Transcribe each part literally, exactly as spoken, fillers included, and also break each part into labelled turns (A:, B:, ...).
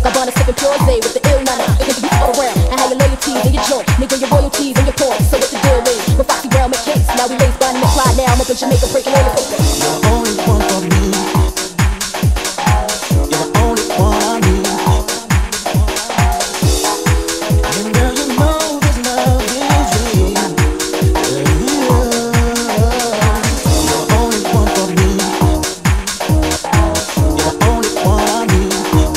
A: Gabbana sipping pure with the ill nana. It can be all around. And how your loyalties and your joint, nigga, your royalties and your coins. So what the deal is? With Foxy Brown make case. Now we lace by and Clyde. Now I'm up in Jamaica breaking all the paper.
B: You're the only one for me. You're the only one I need. And girl, you know this love is real. Yeah. You're the only one for me. You're the only one I need.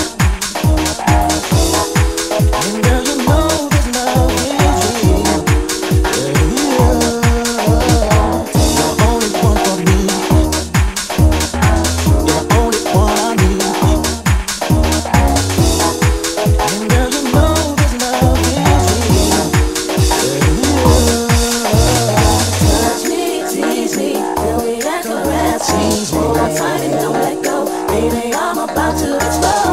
B: And girl, you know this love is real. Yeah. You're the only one for me. You're the only one I need. And girl, you know this love is real.
C: Touch me, tease me, till we like a rat. Tease me, I'm fighting, don't let go. Baby, I'm about to explode.